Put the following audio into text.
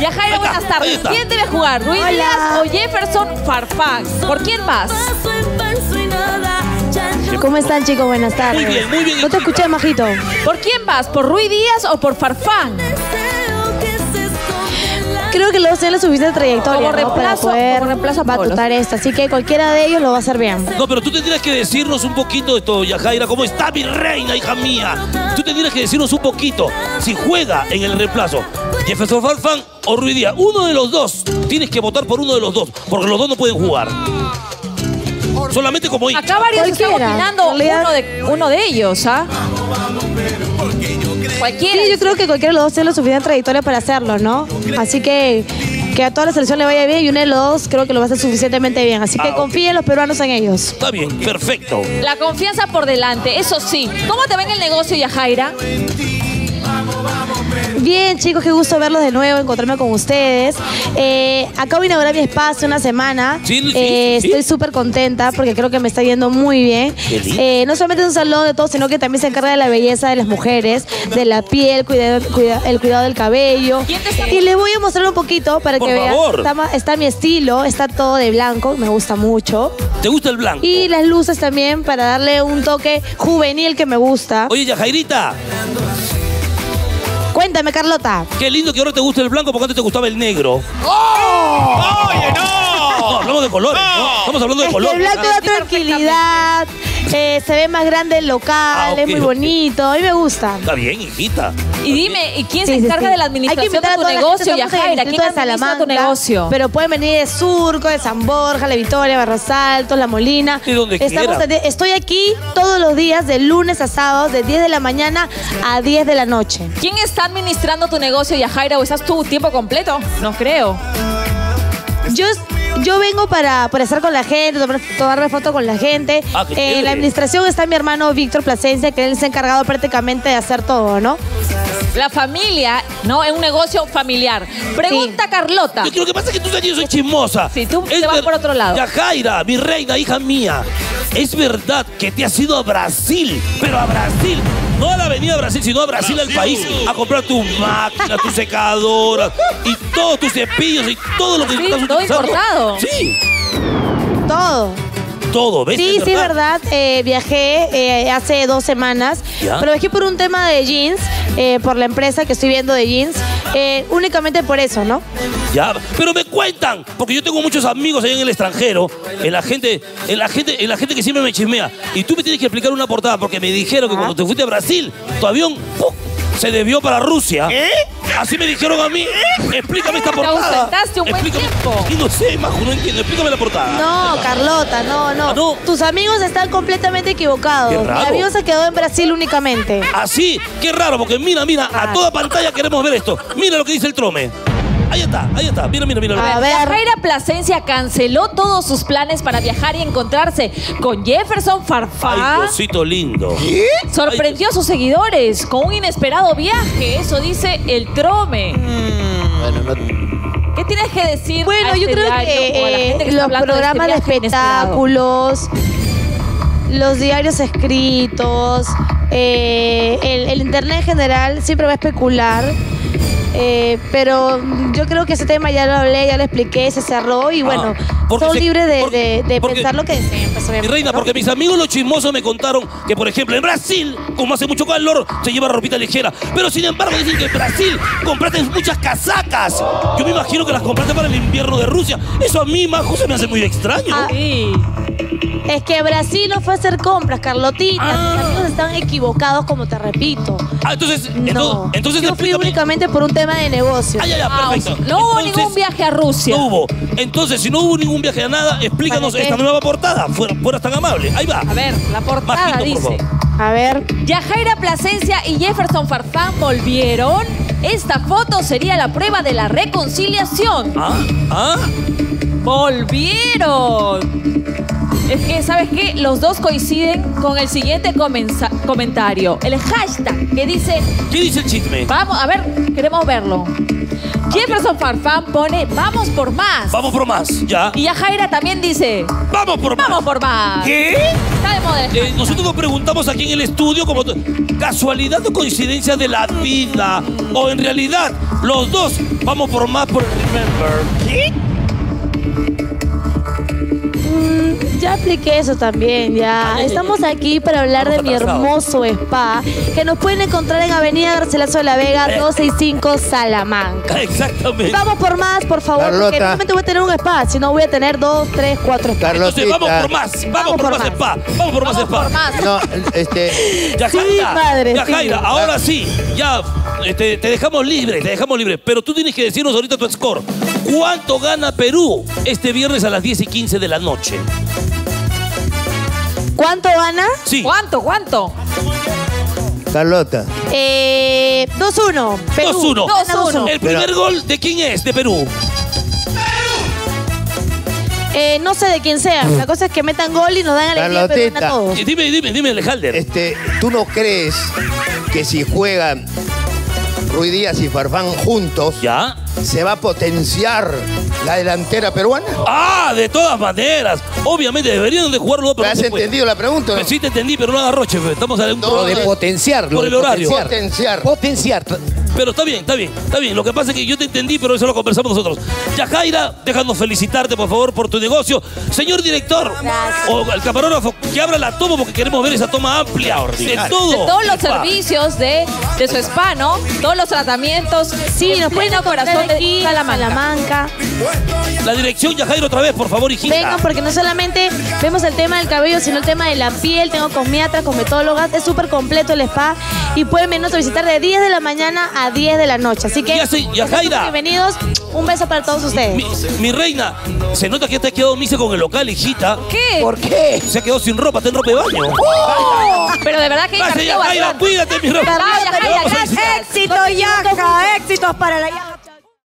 Yajaira, buenas tardes. ¿Quién debe jugar? ¿Ruiz Díaz o Jefferson Farfán? ¿Por quién vas? ¿Cómo están, chicos? Buenas tardes. Muy bien, muy bien. No te escuché, majito. ¿Por quién vas? ¿Por Ruiz Díaz o por Farfán? Creo que luego tiene la suficiente trayectoria, Como para poder reemplazo a Pablo. batutar esto. Así que cualquiera de ellos lo va a hacer bien. No, pero tú tendrías que decirnos un poquito de esto, Yajaira. ¿Cómo está mi reina, hija mía? Tú tendrías que decirnos un poquito si juega en el reemplazo Jefferson Farfán o Ruiz Díaz. Uno de los dos. Tienes que votar por uno de los dos, porque los dos no pueden jugar. Solamente como hincha. Acá varios están opinando uno de ellos, ¿ah? Cualquiera. Sí, yo creo que cualquiera de los dos tiene la suficiente trayectoria para hacerlo, ¿no? Así que a toda la selección le vaya bien y uno de los dos creo que lo va a hacer suficientemente bien. Así que confíen los peruanos en ellos. Está bien, perfecto. La confianza por delante, eso sí. ¿Cómo te ven el negocio, Yajaira? Bien, chicos, qué gusto verlos de nuevo, encontrarme con ustedes. Acabo de inaugurar mi espacio una semana. Estoy súper contenta porque creo que me está yendo muy bien. No solamente es un salón de todo, sino que también se encarga de la belleza de las mujeres, de la piel, el cuidado del cabello. Y les voy a mostrar un poquito para que vean. Está mi estilo, está todo de blanco, me gusta mucho. ¿Te gusta el blanco? Y las luces también para darle un toque juvenil que me gusta. Oye, Yajairita. Cuéntame, Carlota. Qué lindo que ahora te guste el blanco porque antes te gustaba el negro. ¡Oh! ¡Oye, no! No, hablamos de colores, ¿no? Estamos hablando de colores. El blanco da tranquilidad, se ve más grande el local, es muy bonito, a mí me gusta. Está bien, hijita. Y dime, ¿y quién se encarga de la administración de tu negocio, Yajaira? ¿Quién administra tu negocio? Pero pueden venir de Surco, de San Borja, La Victoria, Barros Altos, La Molina. De donde quiera. Estoy aquí todos los días, de lunes a sábado, de 10 de la mañana a 10 de la noche. ¿Quién está administrando tu negocio, Yajaira? ¿O estás tú tiempo completo? No creo. Yo vengo para estar con la gente, tomarme foto con la gente. En la administración está mi hermano Víctor Plasencia, que él se ha encargado prácticamente de hacer todo, ¿no? La familia, ¿no? Es un negocio familiar. Pregunta Carlota. Lo que pasa es que tú sabes que yo soy chismosa. Sí, tú te vas por otro lado. Yajaira, mi reina, hija mía. Es verdad que te has ido a Brasil, pero a Brasil. No a la avenida Brasil, sino a Brasil, al país, a comprar tus máquinas, tus secadoras y todos tus cepillos y todo lo que estás utilizando. ¿Todo importado? Sí. Todo, ¿ves? Sí, sí, verdad. Viajé hace 2 semanas, pero viajé por un tema de jeans, por la empresa que estoy viendo de jeans, únicamente por eso, ¿no? Ya, pero me cuentan, porque yo tengo muchos amigos allá en el extranjero, en la gente que siempre me chismea, y tú me tienes que explicar una portada, porque me dijeron que cuando te fuiste a Brasil, tu avión se desvió para Rusia. Así me dijeron a mí. Explícame esta portada. Te ausentaste un buen tiempo. Y no sé, Majo, no entiendo. Explícame la portada. No, Carlota, no. Tus amigos están completamente equivocados. Qué raro. Mi avión se quedó en Brasil únicamente. Así, qué raro, porque mira, a toda pantalla queremos ver esto. Mira lo que dice el Trome. Ahí está, mira. A ver, Yajaira Plasencia canceló todos sus planes para viajar y encontrarse con Jefferson Farfán. Ay, Diosito lindo. ¿Qué? Sorprendió a sus seguidores con un inesperado viaje, eso dice el Trome. ¿Qué tienes que decir? Bueno, yo creo que los programas de espectáculos, los diarios escritos, el internet en general siempre va a especular. Pero yo creo que ese tema ya lo hablé, ya lo expliqué, se cerró y bueno, son libres de pensar lo que deseen. Pues, mi reina, ¿no? porque mis amigos los chismosos me contaron que, por ejemplo, en Brasil, como hace mucho calor, se lleva ropita ligera. Pero sin embargo dicen que en Brasil compraste muchas casacas. Yo me imagino que las compraste para el invierno de Rusia. Eso a mí, Majo, se me hace muy extraño. Es que Brasil no fue a hacer compras, Carlotita. Mis amigos están equivocados, como te repito. Entonces yo fui únicamente por un tema de negocio. Perfecto. No hubo ningún viaje a Rusia. No hubo. Entonces, si no hubo ningún viaje a nada, explícanos esta nueva portada. Fueras tan amable. Ahí va. A ver, la portada Majito, dice. A ver. Yajaira Plasencia y Jefferson Farfán volvieron. Esta foto sería la prueba de la reconciliación. Volvieron. Es que, ¿sabes qué? Los dos coinciden con el siguiente comentario. El hashtag que dice... ¿Qué dice el chisme? Vamos, a ver, queremos verlo. Jefferson Jefferson Farfán pone, vamos por más. Vamos por más, ya. Y Yajaira también dice, Vamos por más. vamos por más. ¿Qué? Está de moda. Nosotros nos preguntamos aquí en el estudio como casualidad o coincidencia de la vida. O en realidad, los dos vamos por más por Remember. ¿Qué? Ya apliqué eso también, ya. Estamos aquí para hablar de mi hermoso spa, que nos pueden encontrar en Avenida Garcilaso de la Vega, 265 Salamanca. Exactamente. Vamos por más, por favor, Carlota. porque no solamente voy a tener un spa, sino voy a tener 2, 3, 4 spas. Entonces vamos por más. Vamos por más spa. Vamos por más Vamos por spa. más. No, Yajaira, Sí, madre, Yajaira, sí. ahora sí, ya te dejamos libre, pero tú tienes que decirnos ahorita tu score. ¿Cuánto gana Perú este viernes a las 10:15 de la noche? ¿Cuánto gana? Sí. ¿Cuánto? Carlota. 2-1. Perú. 2-1. Gana 2-1. ¿El primer gol de quién es? De Perú. No sé de quién sea. La cosa es que metan gol y nos dan alegría, pero gana todos. Dime, Alejandro. ¿Tú no crees que si juegan Ruiz Díaz y Farfán juntos, ¿Ya? se va a potenciar la delantera peruana? Ah, de todas maneras. Obviamente deberían de jugar los dos. ¿Me has entendido la pregunta? Sí te entendí, pero no hagas roche. Estamos en un No, programa de potenciarlo. por el horario. Potenciar. Pero está bien. Lo que pasa es que yo te entendí, pero eso lo conversamos nosotros. Yajaira, déjanos felicitarte, por favor, por tu negocio. Señor director, o el camarógrafo, que abra la toma porque queremos ver esa toma amplia de todo. De todos los Spa. servicios de su spa, ¿no? Todos los tratamientos. Sí, nos pueden pleno encontrar corazón de aquí en Salamanca. La dirección, Yajaira, otra vez, por favor, hijita. Vengan, porque no solamente vemos el tema del cabello, sino el tema de la piel. Tengo cosmiatras, cosmetólogas. Es súper completo el spa. Y pueden venirnos a visitar de 10 de la mañana a 10 de la noche. Así que, Yajaira. bienvenidos. Un beso para todos ustedes. Mi reina, se nota que te has quedado misa con el local, hijita. ¿Qué? ¿Por qué? Se ha quedado sin ropa, está en ropa de baño. Pero de verdad que Gracias, invirtió Yajaira, bastante. cuídate, mi ropa. Chao, Yajaira, gracias. Éxito, Yaja. Éxitos para la Yaja.